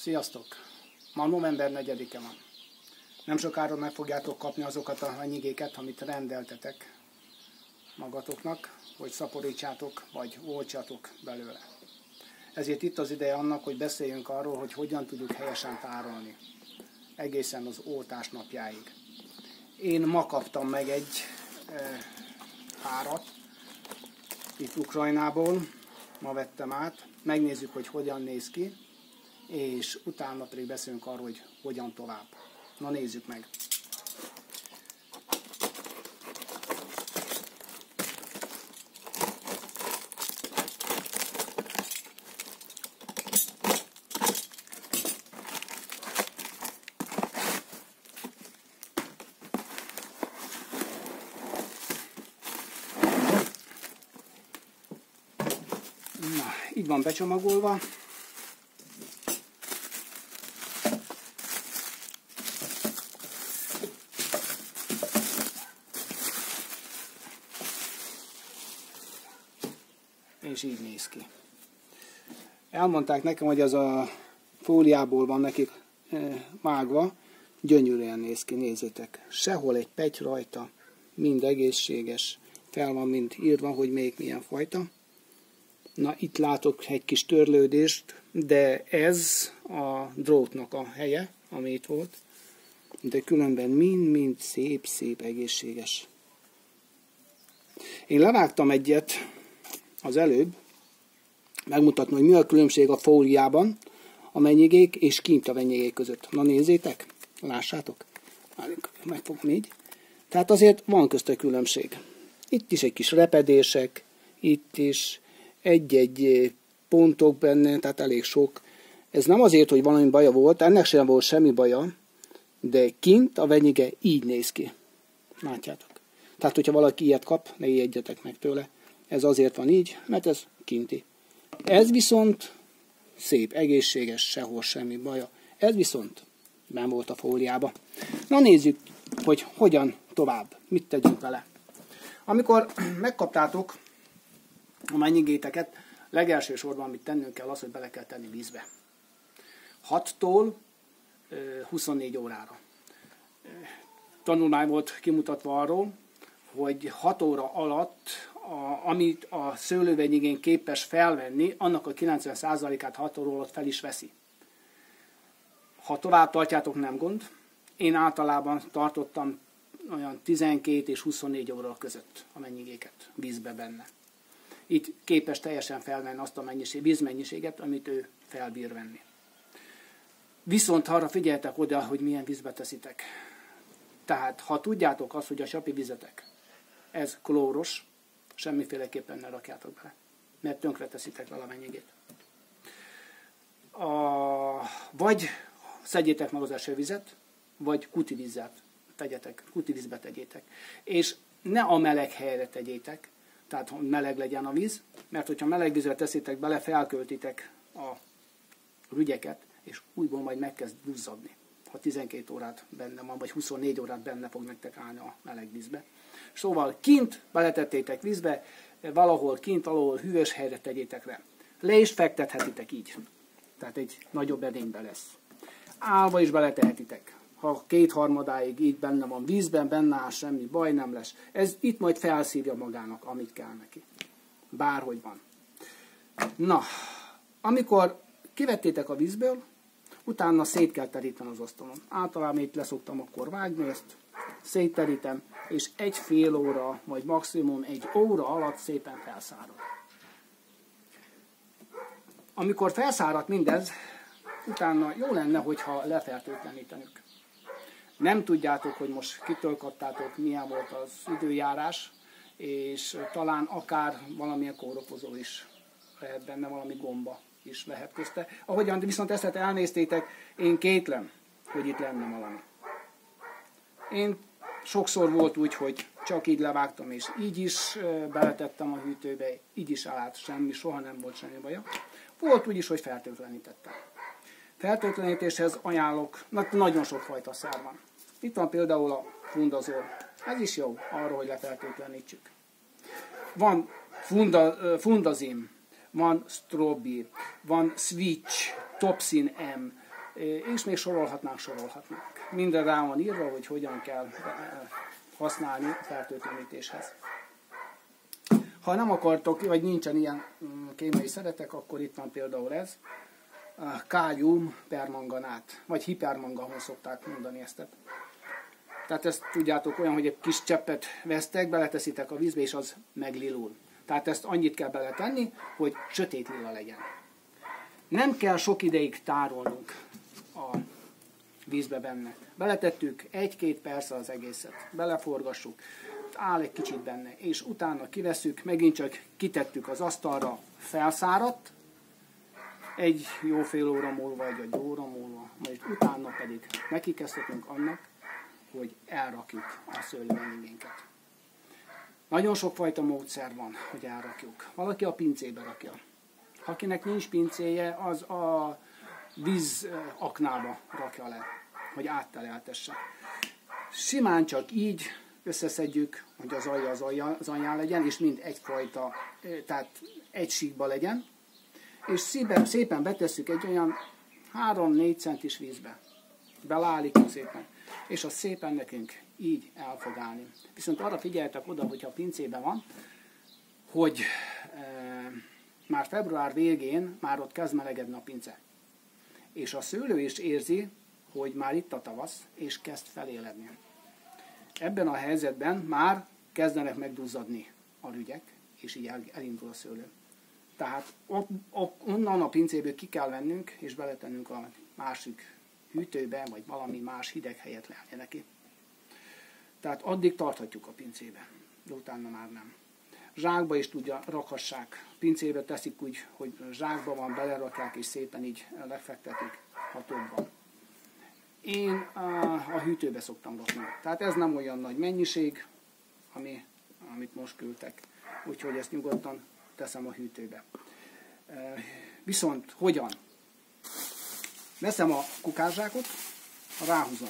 Sziasztok! Ma november 4-e van. Nem sokára meg fogjátok kapni azokat a venyigéket, amit rendeltetek magatoknak, hogy szaporítsátok, vagy oltsatok belőle. Ezért itt az ideje annak, hogy beszéljünk arról, hogy hogyan tudjuk helyesen tárolni. Egészen az oltás napjáig. Én ma kaptam meg egy párat itt Ukrajnából, ma vettem át, megnézzük, hogy hogyan néz ki, és utána pedig beszélünk arról, hogy hogyan tovább. Na nézzük meg! Na, így van becsomagolva. És így néz ki. Elmondták nekem, hogy az a fóliából van nekik vágva, gyönyörűen néz ki, nézzétek. Sehol egy petty rajta, mind egészséges, fel van mind írva, hogy még milyen fajta. Na, itt látok egy kis törlődést, de ez a drótnak a helye, ami itt volt. De különben mind szép egészséges. Én levágtam egyet az előbb, megmutatni, hogy mi a különbség a fóliában, a venyigék és kint a venyigék között. Na nézzétek, lássátok, megfogom így. Tehát azért van közte különbség. Itt is egy kis repedések, itt is egy-egy pontok benne, tehát elég sok. Ez nem azért, hogy valami baja volt, ennek sem volt semmi baja, de kint a venyige így néz ki. Látjátok. Tehát, hogyha valaki ilyet kap, ne ijedjetek meg tőle. Ez azért van így, mert ez kinti. Ez viszont szép, egészséges, sehol semmi baja. Ez viszont nem volt a fóliába. Na nézzük, hogy hogyan tovább, mit tegyünk vele. Amikor megkaptátok a mennyigéteket, legelső sorban amit tennünk kell az, hogy bele kell tenni vízbe. 6-tól 24 órára. Tanulmány volt kimutatva arról, hogy 6 óra alatt, amit a szőlővenyigén képes felvenni, annak a 90%-át 6 óra alatt fel is veszi. Ha tovább tartjátok, nem gond. Én általában tartottam olyan 12 és 24 óra között a mennyigéket vízbe benne. Itt képes teljesen felvenni azt a vízmennyiséget, amit ő felbír venni. Viszont arra figyeljetek oda, hogy milyen vízbe teszitek. Tehát, ha tudjátok azt, hogy a sapi vizetek, ez klóros, semmiféleképpen ne rakjátok bele, mert tönkre teszitek vele a mennyigét. Vagy szedjétek meg az esővizet, vagy kutivízet tegyetek, kutivízbe tegyétek. És ne a meleg helyre tegyétek, tehát hogy meleg legyen a víz, mert hogyha meleg vízre teszitek bele, felköltitek a rügyeket, és újból majd megkezd duzzadni. Ha 12 órát benne van, vagy 24 órát benne fog nektek állni a meleg vízbe. Szóval kint beletettétek vízbe, valahol kint, valahol hűvös helyre tegyétek le. Le is fektethetitek így. Tehát egy nagyobb edénybe lesz. Állva is beletehetitek. Ha 2/3 így benne van vízben, benne áll, semmi baj nem lesz. Ez itt majd felszívja magának, amit kell neki. Bárhogy van. Na, amikor kivettétek a vízből, utána szét kell teríteni az asztalon. Általában itt leszoktam akkor vágni ezt, szétterítem, és 1,5 óra, vagy maximum 1 óra alatt szépen felszárad. Amikor felszáradt mindez, utána jó lenne, hogyha lefertőtlenítenünk. Nem tudjátok, hogy most kitől kaptátok, milyen volt az időjárás, és talán akár valamilyen kórokozó is lehet benne, valami gomba is lehet közte. Ahogyan viszont ezt elnéztétek, én kétlem, hogy itt lenne valami. Én sokszor volt úgy, hogy csak így levágtam, és így is beletettem a hűtőbe, így is állt semmi, soha nem volt semmi baja. Volt úgy is, hogy fertőtlenítettem. Fertőtlenítéshez ajánlok, nagyon sok fajta szer van. Itt van például a fundazol. Ez is jó arra, hogy lefertőtlenítsük. Van fundazim, van strobi, van switch, topsin M, És még sorolhatnánk. Minden rá van írva, hogy hogyan kell használni a fertőtlenítéshez. Ha nem akartok, vagy nincsen ilyen kémiai szeretek, akkor itt van például ez. Kálium permanganát, vagy hipermangan szokták mondani ezt. Tehát ezt tudjátok olyan, hogy egy kis cseppet vesztek, beleteszitek a vízbe, és az meglilul. Tehát ezt annyit kell beletenni, hogy sötét lila legyen. Nem kell sok ideig tárolnunk a vízbe benne. Beletettük 1-2 percre az egészet. Beleforgassuk, áll egy kicsit benne, és utána kiveszük, megint csak kitettük az asztalra, felszáradt, egy jó fél óra múlva, vagy egy óra múlva, majd utána pedig nekikezdhetünk annak, hogy elrakjuk a szőlővegyigénket. Nagyon sokfajta módszer van, hogy elrakjuk. Valaki a pincébe rakja. Akinek nincs pincéje, az a vízaknába rakja le, hogy átteleltesse. Simán csak így összeszedjük, hogy az alja az alján legyen, és mind egyfajta, tehát egy síkba legyen, és szépen betesszük egy olyan 3-4 centis vízbe. Beleállítjuk szépen, és az szépen nekünk így el fog állni. Viszont arra figyeljetek oda, hogyha a pincében van, hogy már február végén már ott kezd melegedni a pince. És a szőlő is érzi, hogy már itt a tavasz, és kezd feléledni. Ebben a helyzetben már kezdenek megduzzadni a rügyek, és így elindul a szőlő. Tehát onnan a pincéből ki kell vennünk, és beletennünk a másik hűtőbe, vagy valami más hideg helyet leállja neki. Tehát addig tarthatjuk a pincébe, de utána már nem. Zsákba is tudja, rakhassák. Pincébe teszik úgy, hogy zsákba van, belerakják, és szépen így lefektetik hatóban. Én a hűtőbe szoktam rakni. Tehát ez nem olyan nagy mennyiség, amit most küldtek. Úgyhogy ezt nyugodtan teszem a hűtőbe. Viszont hogyan? Veszem a kukászsákot, ráhúzom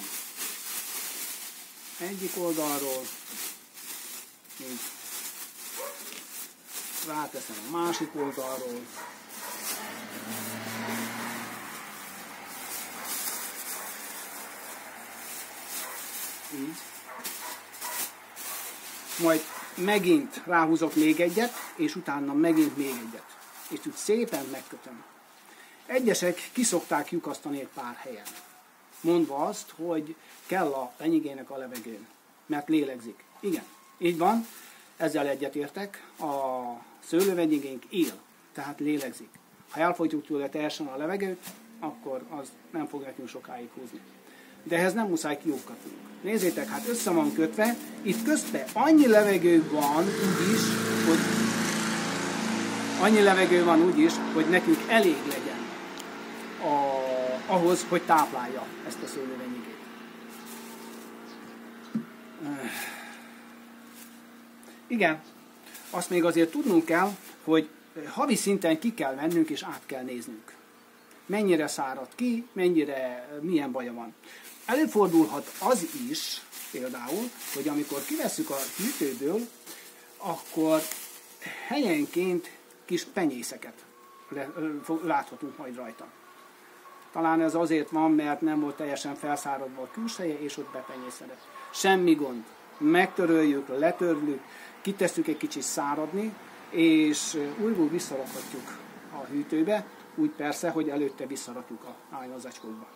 egyik oldalról, így ráteszem a másik oldalról, így, majd megint ráhúzok még egyet, és utána megint még egyet, és úgy szépen megkötöm. Egyesek kiszokták lyukasztani egy pár helyen, mondva azt, hogy kell a venyigének a levegőn, mert lélegzik. Igen, így van, ezzel egyetértek, a szőlővenyigénk él, tehát lélegzik. Ha elfolytjuk tőle teljesen a levegőt, akkor az nem fog nekünk sokáig húzni. De ehhez nem muszáj kiukatnunk. Nézzétek, hát össze van kötve, itt közben annyi levegő van úgyis, hogy nekünk elég legyen ahhoz, hogy táplálja ezt a szőlővenyigét. Igen, azt még azért tudnunk kell, hogy havi szinten ki kell vennünk és át kell néznünk. Mennyire szárad ki, milyen baja van. Előfordulhat az is, például, hogy amikor kivesszük a hűtőből, akkor helyenként kis penyészeket láthatunk majd rajta. Talán ez azért van, mert nem volt teljesen felszáradva a külseje, és ott bepenyészedett. Semmi gond. Megtöröljük, letörlük, kitesszük egy kicsit száradni, és újból visszarakhatjuk a hűtőbe, úgy persze, hogy előtte visszarakjuk a állózacskóba.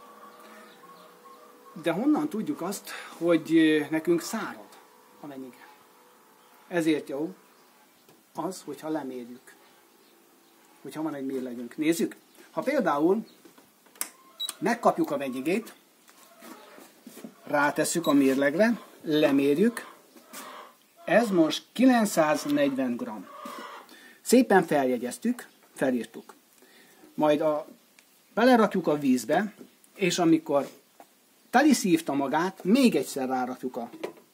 De honnan tudjuk azt, hogy nekünk szárad a venyige? Ezért jó az, hogyha lemérjük. Hogyha van egy mérlegünk. Nézzük. Ha például megkapjuk a venyigét, rátesszük a mérlegre, lemérjük, ez most 940 g. Szépen felírtuk. Majd belerakjuk a vízbe, és amikor teli szívta magát, még egyszer rárakjuk a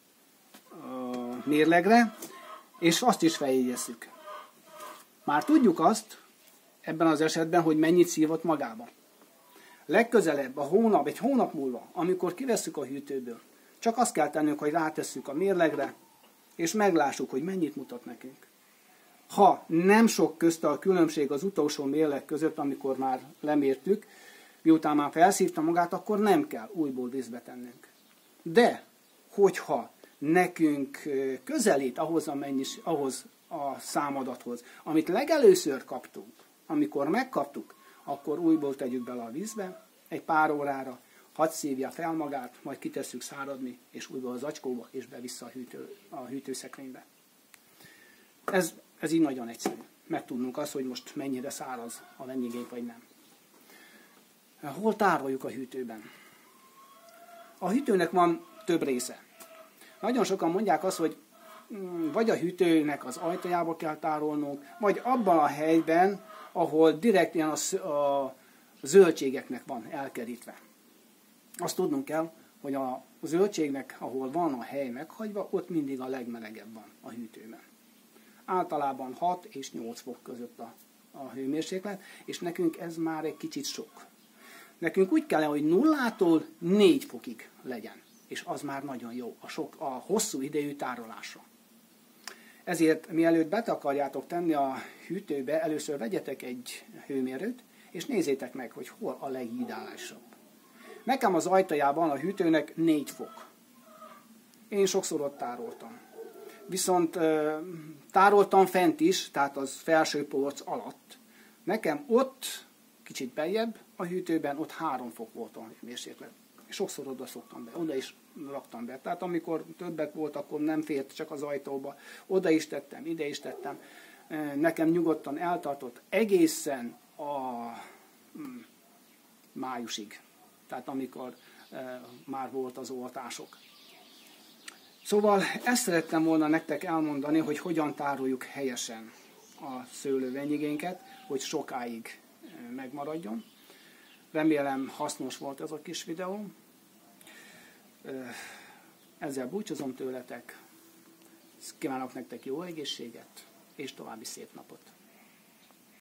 mérlegre, és azt is feljegyezzük. Már tudjuk azt, ebben az esetben, hogy mennyit szívott magába. Legközelebb, egy hónap múlva, amikor kivesszük a hűtőből, csak azt kell tennünk, hogy rátesszük a mérlegre, és meglássuk, hogy mennyit mutat nekünk. Ha nem sok közt a különbség az utolsó mérleg között, amikor már lemértük, Miután már felszívta magát, akkor nem kell újból vízbe tennünk. De, hogyha nekünk közelít ahhoz a számadathoz, amit legelőször kaptunk, amikor megkaptuk, akkor újból tegyük bele a vízbe, egy pár órára, hadd szívja fel magát, majd kitesszük száradni, és újból az zacskóba, és be vissza a hűtőszekrénybe. Ez így nagyon egyszerű. Megtudnunk azt, hogy most mennyire száraz a venyigénk, vagy nem. Hol tároljuk a hűtőben? A hűtőnek van több része. Nagyon sokan mondják azt, hogy vagy a hűtőnek az ajtajába kell tárolnunk, vagy abban a helyben, ahol direkt ilyen a zöldségeknek van elkerítve. Azt tudnunk kell, hogy a zöldségnek, ahol van a hely meghagyva, ott mindig a legmelegebb van a hűtőben. Általában 6 és 8 fok között a hőmérséklet, és nekünk ez már egy kicsit sok. Nekünk úgy kell, hogy 0-tól 4 fokig legyen, és az már nagyon jó a hosszú idejű tárolásra. Ezért mielőtt be akarjátok tenni a hűtőbe, először vegyetek egy hőmérőt, és nézzétek meg, hogy hol a legideálisabb. Nekem az ajtajában a hűtőnek 4 fok. Én sokszor ott tároltam. Viszont tároltam fent is, tehát az felső polc alatt. Nekem ott, kicsit beljebb a hűtőben, ott 3 fok volt a hőmérséklet. Sokszor oda szoktam be, oda is raktam be. Tehát amikor többet volt, akkor nem fért csak az ajtóba. Oda is tettem, ide is tettem. Nekem nyugodtan eltartott egészen a májusig. Tehát amikor már volt az oltások. Szóval ezt szerettem volna nektek elmondani, hogy hogyan tároljuk helyesen a szőlővenyigénket, hogy sokáig megmaradjon. Remélem hasznos volt ez a kis videó. Ezzel búcsúzom tőletek. Kívánok nektek jó egészséget, és további szép napot.